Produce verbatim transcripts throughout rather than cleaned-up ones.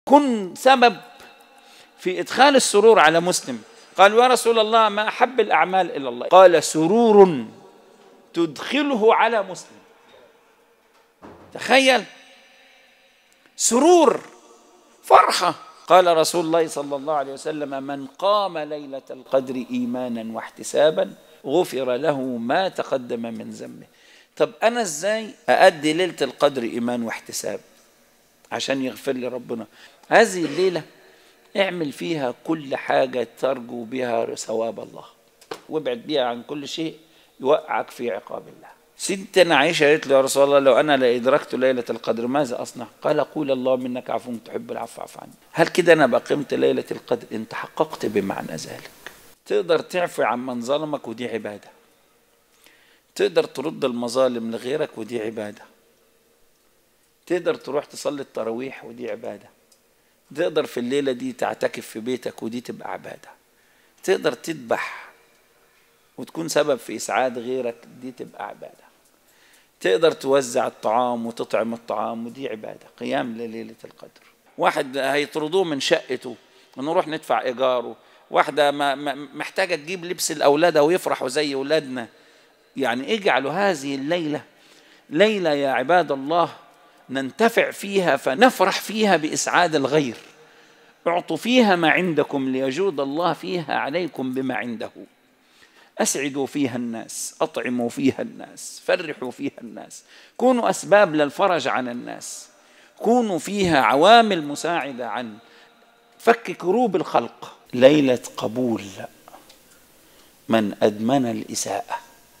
كن سبب في إدخال السرور على مسلم. قالوا يا رسول الله ما أحب الأعمال إلى الله؟ قال سرور تدخله على مسلم. تخيل، سرور، فرحة. قال رسول الله صلى الله عليه وسلم من قام ليلة القدر إيمانا واحتسابا غفر له ما تقدم من ذنبه. طب أنا إزاي أؤدي ليلة القدر إيمان واحتساب عشان يغفر لي ربنا؟ هذه الليلة اعمل فيها كل حاجة ترجو بها ثواب الله، وابعد بها عن كل شيء يوقعك في عقاب الله. ستنا عائشة قالت له يا رسول الله لو أنا لأدركت ليلة القدر ماذا أصنع؟ قال قول اللهم إنك عفو تحب العفو فاعف عني. هل كده أنا بقيمت ليلة القدر؟ أنت حققت بمعنى ذلك. تقدر تعفو عن من ظلمك ودي عبادة، تقدر ترد المظالم لغيرك ودي عبادة، تقدر تروح تصلي التراويح ودي عبادة، تقدر في الليلة دي تعتكف في بيتك ودي تبقى عبادة، تقدر تذبح وتكون سبب في إسعاد غيرك دي تبقى عبادة، تقدر توزع الطعام وتطعم الطعام ودي عبادة. قيام لليلة القدر. واحد هيطردوه من شقته ونروح ندفع إيجاره، واحدة محتاجة تجيب لبس الأولاد ويفرحوا زي أولادنا. يعني اجعلوا هذه الليلة ليلة يا عباد الله ننتفع فيها فنفرح فيها بإسعاد الغير. اعطوا فيها ما عندكم ليجود الله فيها عليكم بما عنده. أسعدوا فيها الناس، أطعموا فيها الناس، فرحوا فيها الناس، كونوا أسباب للفرج عن الناس، كونوا فيها عوامل مساعدة عن فك كروب الخلق. ليلة قبول من أدمن الإساءة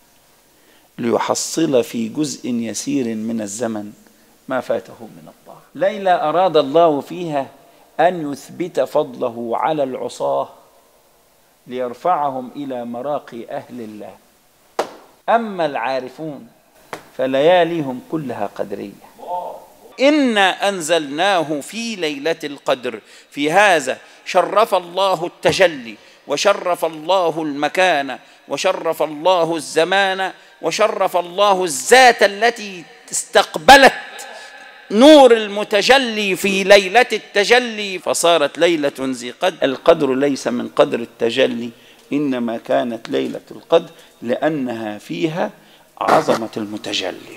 ليحصل في جزء يسير من الزمن ما فاته من الله. ليلة أراد الله فيها أن يثبت فضله على العصاة ليرفعهم إلى مراقي أهل الله. أما العارفون فلياليهم كلها قدرية. إنا أنزلناه في ليلة القدر. في هذا شرف الله التجلي وشرف الله المكان وشرف الله الزمان وشرف الله الذات التي استقبلت نور المتجلي في ليلة التجلي فصارت ليلة ذي قدر. القدر ليس من قدر التجلي، إنما كانت ليلة القدر لأنها فيها عظمة المتجلي.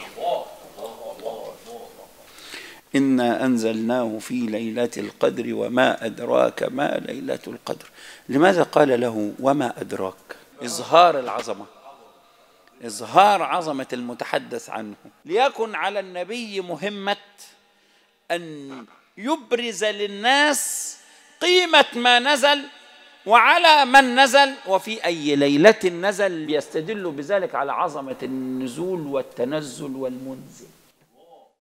إنا أنزلناه في ليلة القدر وما أدراك ما ليلة القدر. لماذا قال له وما أدراك؟ إظهار العظمة، إظهار عظمة المتحدث عنه. ليكن على النبي مهمة أن يبرز للناس قيمة ما نزل وعلى من نزل وفي أي ليلة نزل، يستدل بذلك على عظمة النزول والتنزل والمنزل.